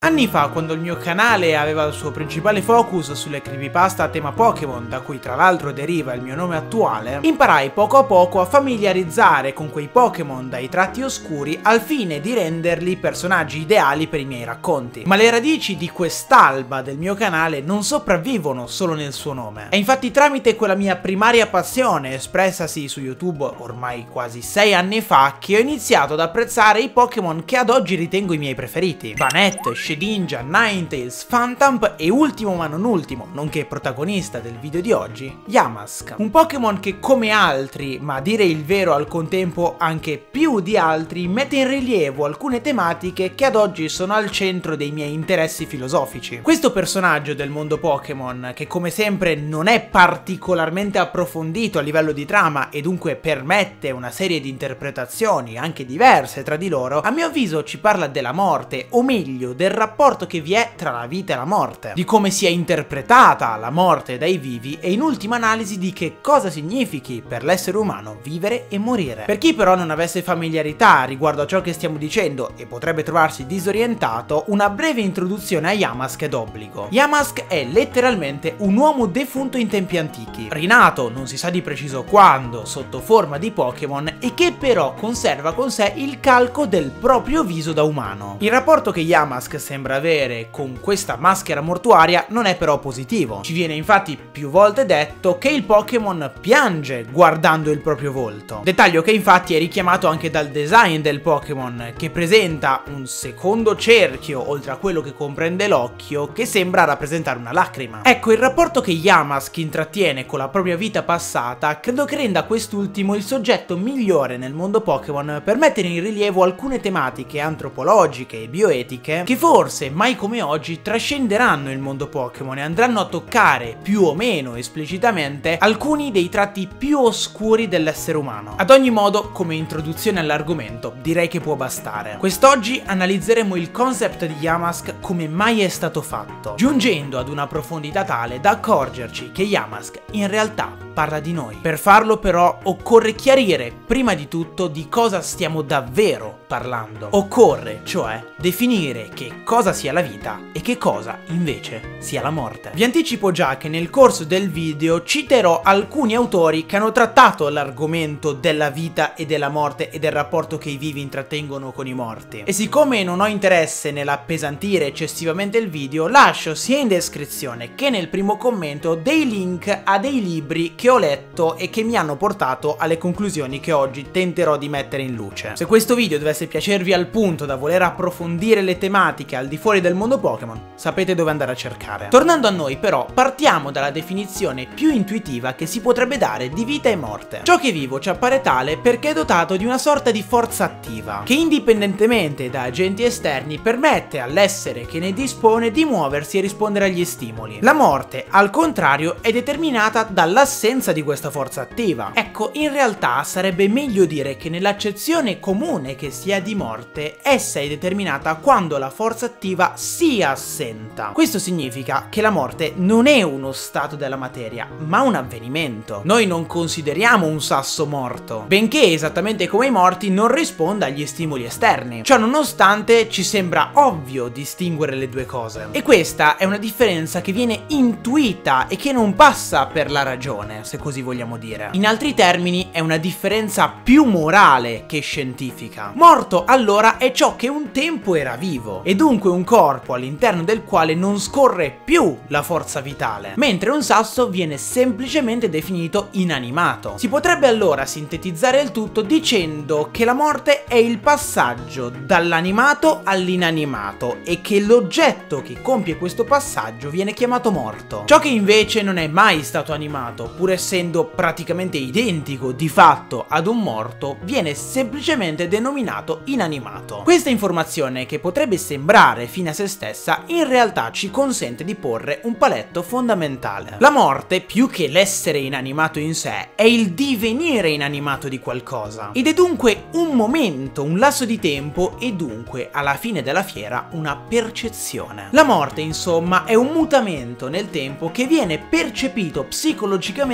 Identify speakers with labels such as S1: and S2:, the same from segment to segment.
S1: Anni fa, quando il mio canale aveva il suo principale focus sulle creepypasta a tema Pokémon, da cui tra l'altro deriva il mio nome attuale, imparai poco a poco a familiarizzare con quei Pokémon dai tratti oscuri al fine di renderli personaggi ideali per i miei racconti. Ma le radici di quest'alba del mio canale non sopravvivono solo nel suo nome. È infatti tramite quella mia primaria passione, espressasi su YouTube ormai quasi 6 anni fa, che ho iniziato ad apprezzare i Pokémon che ad oggi ritengo i miei preferiti. Banette, Shedinja, Ninetales, Phantump e ultimo ma non ultimo, nonché protagonista del video di oggi, Yamask. Un Pokémon che come altri, ma a dire il vero al contempo anche più di altri, mette in rilievo alcune tematiche che ad oggi sono al centro dei miei interessi filosofici. Questo personaggio del mondo Pokémon, che come sempre non è particolarmente approfondito a livello di trama e dunque permette una serie di interpretazioni anche diverse tra di loro, a mio avviso ci parla della morte, o meglio del rapporto che vi è tra la vita e la morte, di come sia interpretata la morte dai vivi e in ultima analisi di che cosa significhi per l'essere umano vivere e morire. Per chi però non avesse familiarità riguardo a ciò che stiamo dicendo e potrebbe trovarsi disorientato, una breve introduzione a Yamask è d'obbligo. Yamask è letteralmente un uomo defunto in tempi antichi, rinato non si sa di preciso quando sotto forma di Pokémon e che però conserva con sé il calco del proprio viso da umano. Il rapporto che Yamask sembra avere con questa maschera mortuaria non è però positivo. Ci viene infatti più volte detto che il Pokémon piange guardando il proprio volto, dettaglio che infatti è richiamato anche dal design del Pokémon, che presenta un secondo cerchio oltre a quello che comprende l'occhio che sembra rappresentare una lacrima. Ecco, il rapporto che Yamask intrattiene con la propria vita passata credo che renda quest'ultimo il soggetto migliore nel mondo Pokémon per mettere in rilievo alcune tematiche antropologiche e bioetiche che forse mai come oggi trascenderanno il mondo Pokémon e andranno a toccare più o meno esplicitamente alcuni dei tratti più oscuri dell'essere umano. Ad ogni modo, come introduzione all'argomento direi che può bastare. Quest'oggi analizzeremo il concept di Yamask come mai è stato fatto, giungendo ad una profondità tale da accorgerci che Yamask in realtà parla di noi. Per farlo però occorre chiarire prima di tutto di cosa stiamo davvero parlando. Occorre cioè definire che cosa sia la vita e che cosa invece sia la morte. Vi anticipo già che nel corso del video citerò alcuni autori che hanno trattato l'argomento della vita e della morte e del rapporto che i vivi intrattengono con i morti. E siccome non ho interesse nell'appesantire eccessivamente il video, lascio sia in descrizione che nel primo commento dei link a dei libri che ho letto e che mi hanno portato alle conclusioni che oggi tenterò di mettere in luce. Se questo video dovesse piacervi al punto da voler approfondire le tematiche al di fuori del mondo Pokémon, sapete dove andare a cercare. Tornando a noi però, partiamo dalla definizione più intuitiva che si potrebbe dare di vita e morte. Ciò che è vivo ci appare tale perché è dotato di una sorta di forza attiva, che indipendentemente da agenti esterni permette all'essere che ne dispone di muoversi e rispondere agli stimoli. La morte, al contrario, è determinata dall'assenza di questa forza attiva. Ecco, in realtà sarebbe meglio dire che nell'accezione comune che si ha di morte, essa è determinata quando la forza attiva si assenta. Questo significa che la morte non è uno stato della materia, ma un avvenimento. Noi non consideriamo un sasso morto, benché esattamente come i morti non risponda agli stimoli esterni. Ciò nonostante ci sembra ovvio distinguere le due cose. E questa è una differenza che viene intuita e che non passa per la ragione, se così vogliamo dire. In altri termini è una differenza più morale che scientifica. Morto allora è ciò che un tempo era vivo e dunque un corpo all'interno del quale non scorre più la forza vitale, mentre un sasso viene semplicemente definito inanimato. Si potrebbe allora sintetizzare il tutto dicendo che la morte è il passaggio dall'animato all'inanimato e che l'oggetto che compie questo passaggio viene chiamato morto. Ciò che invece non è mai stato animato, pur essendo praticamente identico di fatto ad un morto, viene semplicemente denominato inanimato. Questa informazione, che potrebbe sembrare fine a se stessa, in realtà ci consente di porre un paletto fondamentale. La morte, più che l'essere inanimato in sé, è il divenire inanimato di qualcosa, ed è dunque un momento, un lasso di tempo e dunque alla fine della fiera una percezione. La morte insomma è un mutamento nel tempo che viene percepito psicologicamente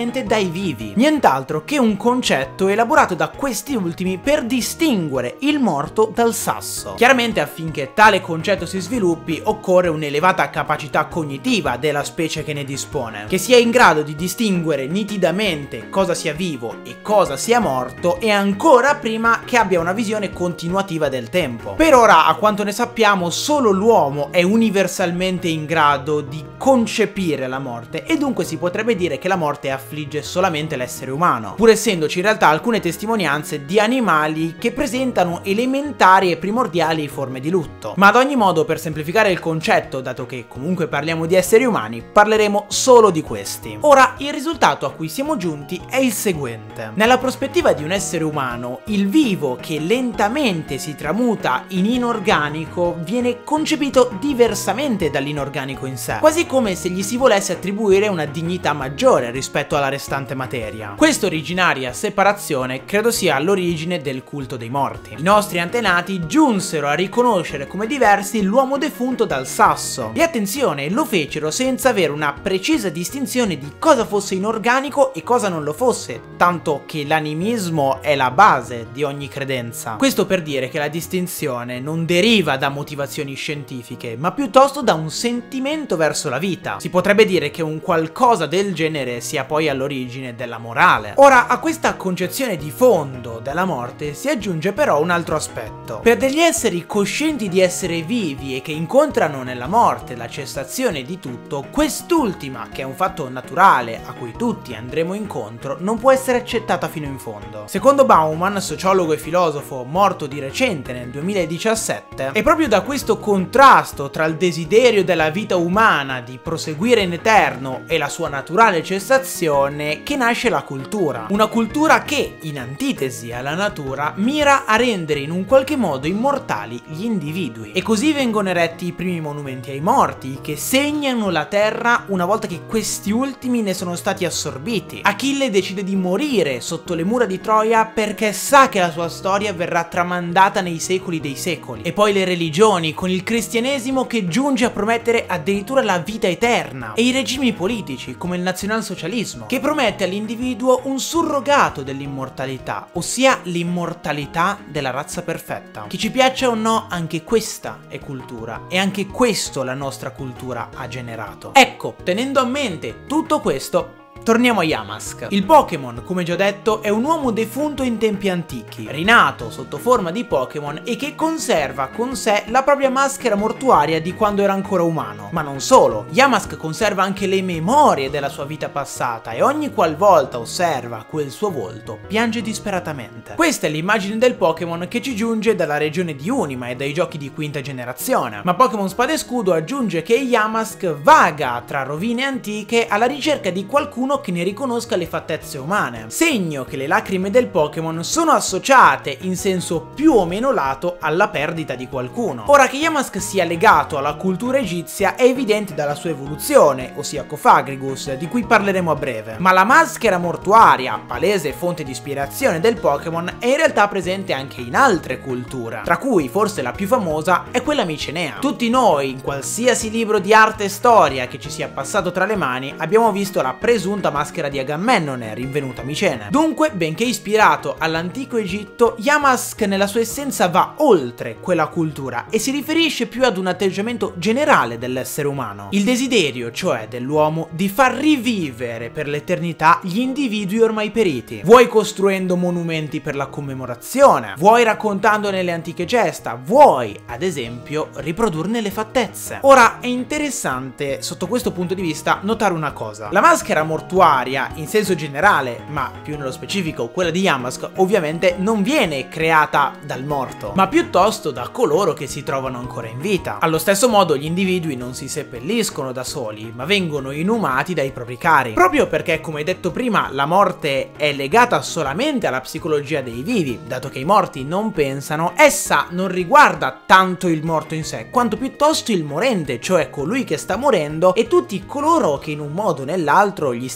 S1: direttamente dai vivi, nient'altro che un concetto elaborato da questi ultimi per distinguere il morto dal sasso. Chiaramente affinché tale concetto si sviluppi occorre un'elevata capacità cognitiva della specie che ne dispone, che sia in grado di distinguere nitidamente cosa sia vivo e cosa sia morto e ancora prima che abbia una visione continuativa del tempo. Per ora, a quanto ne sappiamo, solo l'uomo è universalmente in grado di concepire la morte e dunque si potrebbe dire che la morte affligge solamente l'essere umano, pur essendoci in realtà alcune testimonianze di animali che presentano elementari e primordiali forme di lutto. Ma ad ogni modo, per semplificare il concetto, dato che comunque parliamo di esseri umani, parleremo solo di questi. Ora, il risultato a cui siamo giunti è il seguente. Nella prospettiva di un essere umano, il vivo che lentamente si tramuta in inorganico viene concepito diversamente dall'inorganico in sé, quasi come se gli si volesse attribuire una dignità maggiore rispetto alla restante materia. Questa originaria separazione credo sia all'origine del culto dei morti. I nostri antenati giunsero a riconoscere come diversi l'uomo defunto dal sasso e attenzione, lo fecero senza avere una precisa distinzione di cosa fosse inorganico e cosa non lo fosse, tanto che l'animismo è la base di ogni credenza. Questo per dire che la distinzione non deriva da motivazioni scientifiche, ma piuttosto da un sentimento verso la vita. Si potrebbe dire che un qualcosa del genere sia poi all'origine della morale. Ora, a questa concezione di fondo della morte si aggiunge però un altro aspetto. Per degli esseri coscienti di essere vivi e che incontrano nella morte la cessazione di tutto, quest'ultima, che è un fatto naturale a cui tutti andremo incontro, non può essere accettata fino in fondo. Secondo Bauman, sociologo e filosofo morto di recente nel 2017, è proprio da questo contrasto tra il desiderio della vita umana di proseguire in eterno e la sua naturale cessazione che nasce la cultura. Una cultura che, in antitesi alla natura, mira a rendere in un qualche modo immortali gli individui. E così vengono eretti i primi monumenti ai morti, che segnano la terra una volta che questi ultimi ne sono stati assorbiti. Achille decide di morire sotto le mura di Troia perché sa che la sua storia verrà tramandata nei secoli dei secoli. E poi le religioni, con il cristianesimo che giunge a promettere addirittura la vita eterna, e i regimi politici, come il nazionalsocialismo, che promette all'individuo un surrogato dell'immortalità, ossia l'immortalità della razza perfetta. Che ci piaccia o no, anche questa è cultura, e anche questo la nostra cultura ha generato. Ecco, tenendo a mente tutto questo, torniamo a Yamask. Il Pokémon, come già detto, è un uomo defunto in tempi antichi, rinato sotto forma di Pokémon e che conserva con sé la propria maschera mortuaria di quando era ancora umano. Ma non solo, Yamask conserva anche le memorie della sua vita passata e ogni qualvolta osserva quel suo volto piange disperatamente. Questa è l'immagine del Pokémon che ci giunge dalla regione di Unima e dai giochi di quinta generazione. Ma Pokémon Spada e Scudo aggiunge che Yamask vaga tra rovine antiche alla ricerca di qualcuno che ne riconosca le fattezze umane, segno che le lacrime del Pokémon sono associate in senso più o meno lato alla perdita di qualcuno. Ora, che Yamask sia legato alla cultura egizia è evidente dalla sua evoluzione, ossia Cofagrigus, di cui parleremo a breve, ma la maschera mortuaria, palese fonte di ispirazione del Pokémon, è in realtà presente anche in altre culture, tra cui forse la più famosa è quella micenea. Tutti noi, in qualsiasi libro di arte e storia che ci sia passato tra le mani, abbiamo visto la presunta maschera di Agamennone rinvenuta a Micene. Dunque, benché ispirato all'antico Egitto, Yamask nella sua essenza va oltre quella cultura e si riferisce più ad un atteggiamento generale dell'essere umano, il desiderio cioè dell'uomo di far rivivere per l'eternità gli individui ormai periti, vuoi costruendo monumenti per la commemorazione, vuoi raccontandone le antiche gesta, vuoi ad esempio riprodurne le fattezze. Ora, è interessante sotto questo punto di vista notare una cosa: la maschera mortuaria in senso generale, ma più nello specifico quella di Yamask, ovviamente non viene creata dal morto, ma piuttosto da coloro che si trovano ancora in vita. Allo stesso modo gli individui non si seppelliscono da soli, ma vengono inumati dai propri cari, proprio perché, come detto prima, la morte è legata solamente alla psicologia dei vivi. Dato che i morti non pensano, essa non riguarda tanto il morto in sé, quanto piuttosto il morente, cioè colui che sta morendo, e tutti coloro che in un modo o nell'altro gli stanno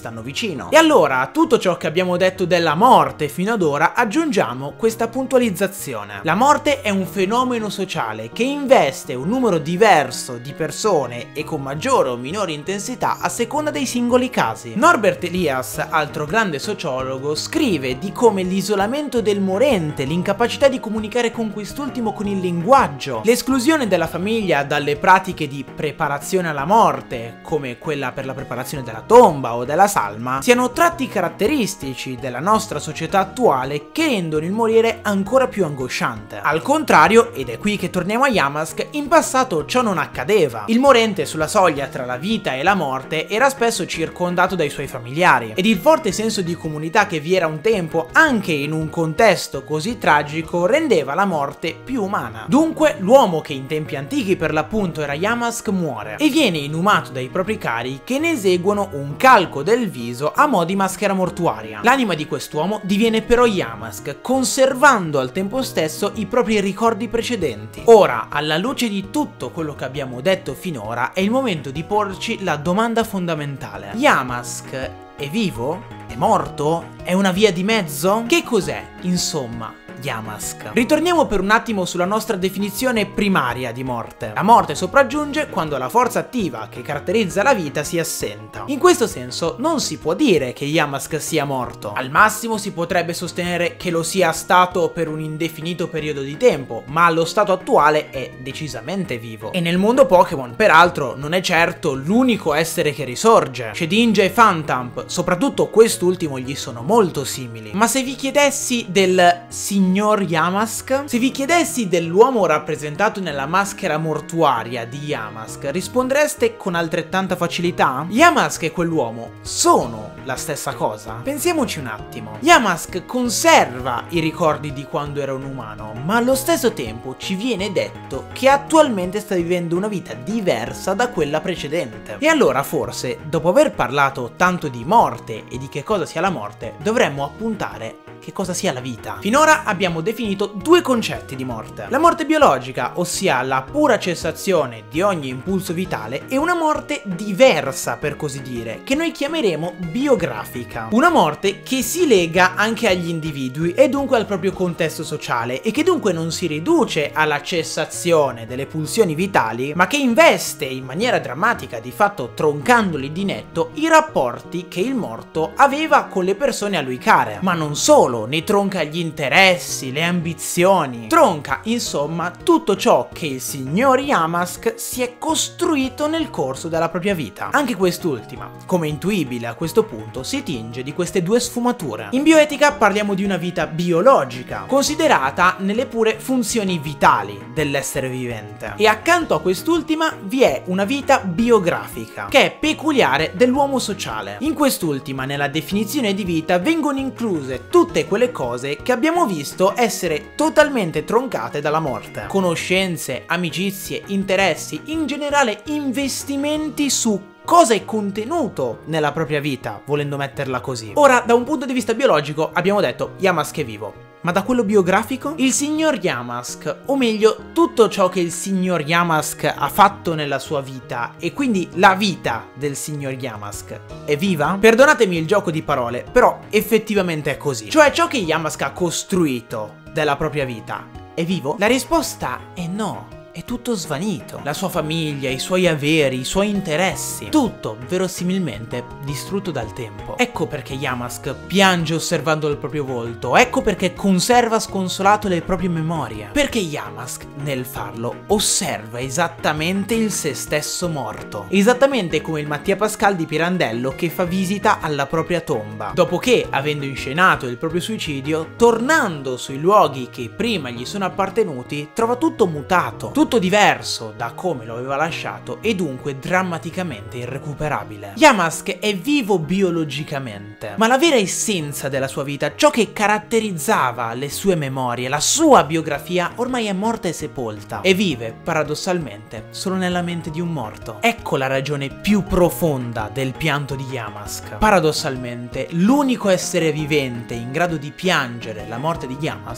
S1: stanno vicino. E allora a tutto ciò che abbiamo detto della morte fino ad ora aggiungiamo questa puntualizzazione. La morte è un fenomeno sociale che investe un numero diverso di persone e con maggiore o minore intensità a seconda dei singoli casi. Norbert Elias, altro grande sociologo, scrive di come l'isolamento del morente, l'incapacità di comunicare con quest'ultimo con il linguaggio, l'esclusione della famiglia dalle pratiche di preparazione alla morte, come quella per la preparazione della tomba o della salma, siano tratti caratteristici della nostra società attuale che rendono il morire ancora più angosciante. Al contrario, ed è qui che torniamo a Yamask, in passato ciò non accadeva. Il morente sulla soglia tra la vita e la morte era spesso circondato dai suoi familiari, ed il forte senso di comunità che vi era un tempo, anche in un contesto così tragico, rendeva la morte più umana. Dunque, l'uomo che in tempi antichi per l'appunto era Yamask muore e viene inumato dai propri cari che ne eseguono un calco del viso a mo' di maschera mortuaria. L'anima di quest'uomo diviene però Yamask, conservando al tempo stesso i propri ricordi precedenti. Ora, alla luce di tutto quello che abbiamo detto finora, è il momento di porci la domanda fondamentale. Yamask è vivo? È morto? È una via di mezzo? Che cos'è, insomma, Yamask? Ritorniamo per un attimo sulla nostra definizione primaria di morte. La morte sopraggiunge quando la forza attiva che caratterizza la vita si assenta. In questo senso non si può dire che Yamask sia morto. Al massimo si potrebbe sostenere che lo sia stato per un indefinito periodo di tempo, ma allo stato attuale è decisamente vivo. E nel mondo Pokémon, peraltro, non è certo l'unico essere che risorge. Shedinja e Phantump, soprattutto quest'ultimo, gli sono molto simili. Ma se vi chiedessi del signor Yamask? Se vi chiedessi dell'uomo rappresentato nella maschera mortuaria di Yamask, rispondereste con altrettanta facilità? Yamask e quell'uomo sono la stessa cosa? Pensiamoci un attimo. Yamask conserva i ricordi di quando era un umano, ma allo stesso tempo ci viene detto che attualmente sta vivendo una vita diversa da quella precedente. E allora forse, dopo aver parlato tanto di morte e di che cosa sia la morte, dovremmo appuntare che cosa sia la vita. Finora abbiamo definito due concetti di morte: la morte biologica, ossia la pura cessazione di ogni impulso vitale, e una morte diversa, per così dire, che noi chiameremo biografica. Una morte che si lega anche agli individui e dunque al proprio contesto sociale, e che dunque non si riduce alla cessazione delle pulsioni vitali, ma che investe in maniera drammatica, di fatto troncandoli di netto, i rapporti che il morto aveva con le persone a lui care. Ma non solo, ne tronca gli interessi, le ambizioni, tronca insomma tutto ciò che il signor Yamask si è costruito nel corso della propria vita. Anche quest'ultima, come intuibile a questo punto, si tinge di queste due sfumature. In bioetica parliamo di una vita biologica, considerata nelle pure funzioni vitali dell'essere vivente, e accanto a quest'ultima vi è una vita biografica, che è peculiare dell'uomo sociale. In quest'ultima, nella definizione di vita, vengono incluse tutte quelle cose che abbiamo visto essere totalmente troncate dalla morte: conoscenze, amicizie, interessi, in generale investimenti su cosa è contenuto nella propria vita, volendo metterla così. Ora, da un punto di vista biologico abbiamo detto Yamask è vivo. Ma da quello biografico? Il signor Yamask, o meglio, tutto ciò che il signor Yamask ha fatto nella sua vita, e quindi la vita del signor Yamask, è viva? Perdonatemi il gioco di parole, però effettivamente è così. Cioè, ciò che Yamask ha costruito della propria vita è vivo? La risposta è no. È tutto svanito. La sua famiglia, i suoi averi, i suoi interessi, tutto verosimilmente distrutto dal tempo. Ecco perché Yamask piange osservando il proprio volto, ecco perché conserva sconsolato le proprie memorie. Perché Yamask, nel farlo, osserva esattamente il se stesso morto. Esattamente come il Mattia Pascal di Pirandello che fa visita alla propria tomba, dopo che, avendo inscenato il proprio suicidio, tornando sui luoghi che prima gli sono appartenuti, trova tutto mutato, tutto diverso da come lo aveva lasciato e dunque drammaticamente irrecuperabile. Yamask è vivo biologicamente, ma la vera essenza della sua vita, ciò che caratterizzava le sue memorie, la sua biografia, ormai è morta e sepolta, e vive, paradossalmente, solo nella mente di un morto. Ecco la ragione più profonda del pianto di Yamask. Paradossalmente, l'unico essere vivente in grado di piangere la morte di Yamask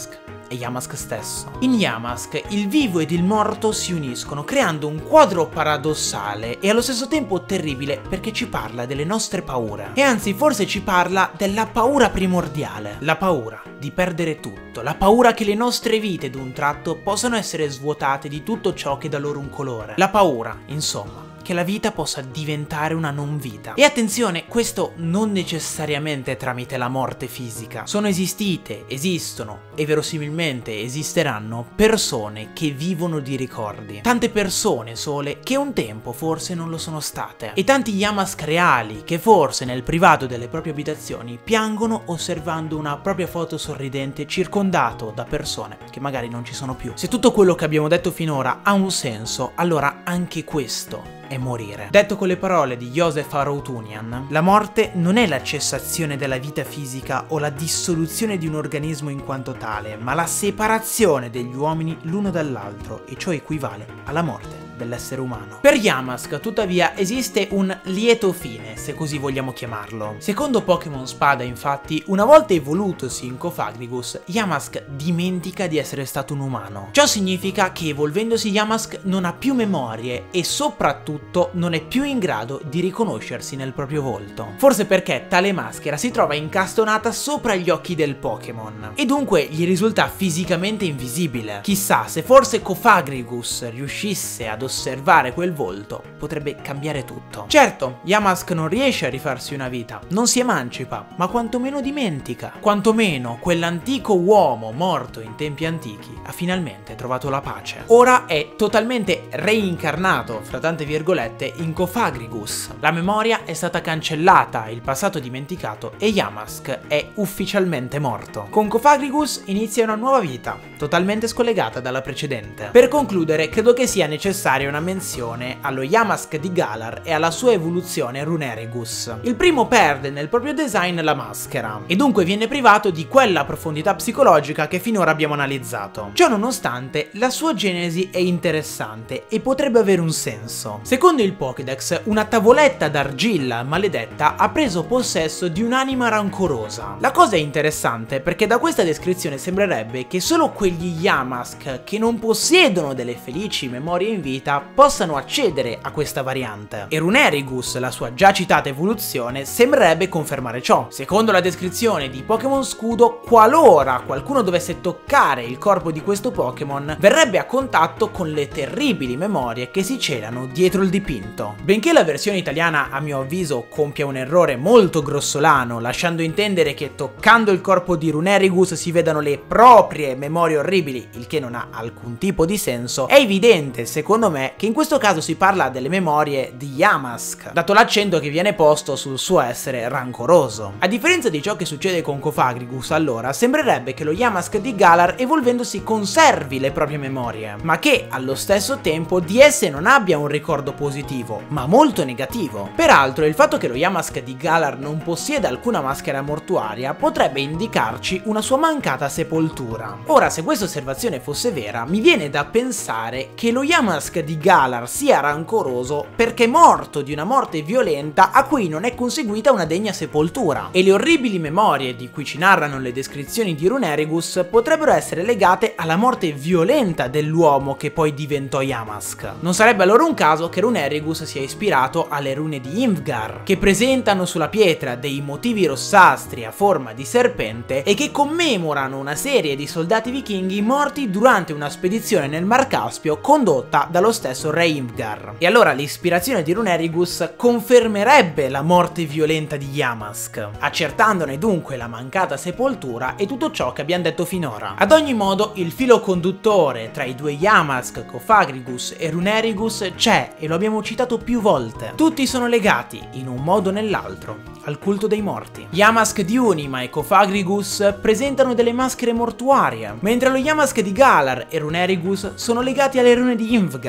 S1: è Yamask stesso. In Yamask il vivo ed il morto si uniscono creando un quadro paradossale e allo stesso tempo terribile perché ci parla delle nostre paure. E anzi forse ci parla della paura primordiale, la paura di perdere tutto, la paura che le nostre vite d'un tratto possano essere svuotate di tutto ciò che dà loro un colore. La paura, insomma, che la vita possa diventare una non vita. E attenzione, questo non necessariamente tramite la morte fisica. Sono esistite, esistono e verosimilmente esisteranno persone che vivono di ricordi. Tante persone sole che un tempo forse non lo sono state. E tanti Yamask reali che forse nel privato delle proprie abitazioni piangono osservando una propria foto sorridente circondato da persone che magari non ci sono più. Se tutto quello che abbiamo detto finora ha un senso, allora anche questo è morire. Detto con le parole di Joseph Aroutunian, la morte non è la cessazione della vita fisica o la dissoluzione di un organismo in quanto tale, ma la separazione degli uomini l'uno dall'altro, e ciò equivale alla morte dell'essere umano. Per Yamask, tuttavia, esiste un lieto fine, se così vogliamo chiamarlo. Secondo Pokémon Spada, infatti, una volta evolutosi in Cofagrigus, Yamask dimentica di essere stato un umano. Ciò significa che evolvendosi Yamask non ha più memorie e soprattutto non è più in grado di riconoscersi nel proprio volto. Forse perché tale maschera si trova incastonata sopra gli occhi del Pokémon e dunque gli risulta fisicamente invisibile. Chissà, se forse Cofagrigus riuscisse ad osservare quel volto, potrebbe cambiare tutto. Certo, Yamask non riesce a rifarsi una vita, non si emancipa, ma quantomeno dimentica. Quantomeno quell'antico uomo morto in tempi antichi ha finalmente trovato la pace. Ora è totalmente reincarnato, fra tante virgolette, in Cofagrigus. La memoria è stata cancellata, il passato dimenticato e Yamask è ufficialmente morto. Con Cofagrigus inizia una nuova vita, totalmente scollegata dalla precedente. Per concludere, credo che sia necessaria una menzione allo Yamask di Galar e alla sua evoluzione Runerigus. Il primo perde nel proprio design la maschera e dunque viene privato di quella profondità psicologica che finora abbiamo analizzato. Ciò nonostante, la sua genesi è interessante e potrebbe avere un senso. Secondo il Pokédex, una tavoletta d'argilla maledetta ha preso possesso di un'anima rancorosa. La cosa è interessante perché da questa descrizione sembrerebbe che solo quegli Yamask che non possiedono delle felici memorie in vita possano accedere a questa variante. E Runerigus, la sua già citata evoluzione, sembrerebbe confermare ciò. Secondo la descrizione di Pokémon Scudo, qualora qualcuno dovesse toccare il corpo di questo Pokémon, verrebbe a contatto con le terribili memorie che si celano dietro il dipinto. Benché la versione italiana a mio avviso compia un errore molto grossolano, lasciando intendere che toccando il corpo di Runerigus si vedano le proprie memorie orribili, il che non ha alcun tipo di senso, è evidente secondo me che in questo caso si parla delle memorie di Yamask, dato l'accento che viene posto sul suo essere rancoroso. A differenza di ciò che succede con Cofagrigus, allora, sembrerebbe che lo Yamask di Galar evolvendosi conservi le proprie memorie, ma che allo stesso tempo di esse non abbia un ricordo positivo, ma molto negativo. Peraltro, il fatto che lo Yamask di Galar non possieda alcuna maschera mortuaria potrebbe indicarci una sua mancata sepoltura. Ora, se questa osservazione fosse vera, mi viene da pensare che lo Yamask di Galar sia rancoroso perché è morto di una morte violenta a cui non è conseguita una degna sepoltura, e le orribili memorie di cui ci narrano le descrizioni di Runerigus potrebbero essere legate alla morte violenta dell'uomo che poi diventò Yamask. Non sarebbe allora un caso che Runerigus sia ispirato alle rune di Ymvgar, che presentano sulla pietra dei motivi rossastri a forma di serpente e che commemorano una serie di soldati vichinghi morti durante una spedizione nel Mar Caspio condotta dallo stesso re Ymvgar. E allora l'ispirazione di Runerigus confermerebbe la morte violenta di Yamask, accertandone dunque la mancata sepoltura e tutto ciò che abbiamo detto finora. Ad ogni modo, il filo conduttore tra i due Yamask, Cofagrigus e Runerigus c'è e lo abbiamo citato più volte. Tutti sono legati, in un modo o nell'altro, al culto dei morti. Yamask di Unima e Cofagrigus presentano delle maschere mortuarie, mentre lo Yamask di Galar e Runerigus sono legati alle rune di Ymvgar.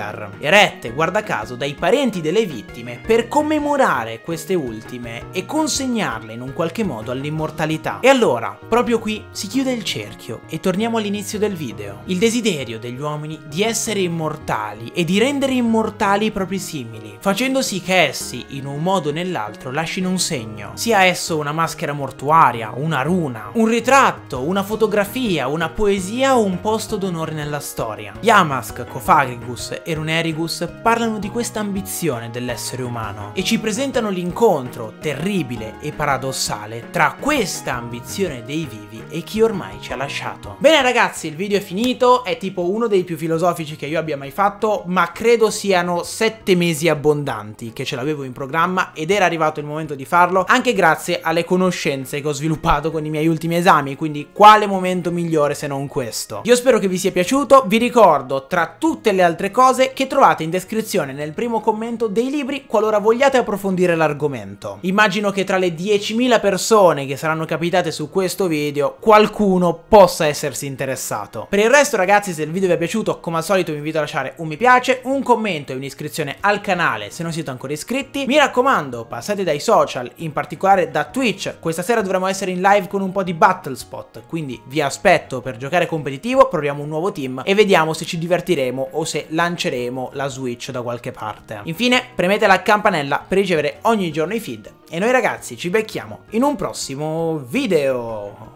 S1: Rockstar, erette, guarda caso, dai parenti delle vittime per commemorare queste ultime e consegnarle in un qualche modo all'immortalità. E allora, proprio qui si chiude il cerchio e torniamo all'inizio del video. Il desiderio degli uomini di essere immortali e di rendere immortali i propri simili, facendo sì che essi, in un modo o nell'altro, lasciano un segno, sia esso una maschera mortuaria, una runa, un ritratto, una fotografia, una poesia o un posto d'onore nella storia. Yamask, Cofagrigus e Runerigus parlano di questa ambizione dell'essere umano e ci presentano l'incontro terribile e paradossale tra questa ambizione dei vivi e chi ormai ci ha lasciato. Bene ragazzi, il video è finito, è tipo uno dei più filosofici che io abbia mai fatto, ma credo siano 7 mesi abbondanti che ce l'avevo in programma ed era arrivato il momento di farlo, anche grazie alle conoscenze che ho sviluppato con i miei ultimi esami, quindi quale momento migliore se non questo. Io spero che vi sia piaciuto, vi ricordo tra tutte le altre cose che trovate in descrizione nel primo commento dei libri qualora vogliate approfondire l'argomento. Immagino che tra le 10.000 persone che saranno capitate su questo video qualcuno possa essersi interessato. Per il resto ragazzi, se il video vi è piaciuto, come al solito vi invito a lasciare un mi piace, un commento e un'iscrizione al canale se non siete ancora iscritti. Mi raccomando, passate dai social, in particolare da Twitch. Questa sera dovremo essere in live con un po' di Battlespot, quindi vi aspetto per giocare competitivo, proviamo un nuovo team e vediamo se ci divertiremo o se lanceremo la Switch da qualche parte. Infine premete la campanella per ricevere ogni giorno i feed e noi ragazzi ci becchiamo in un prossimo video.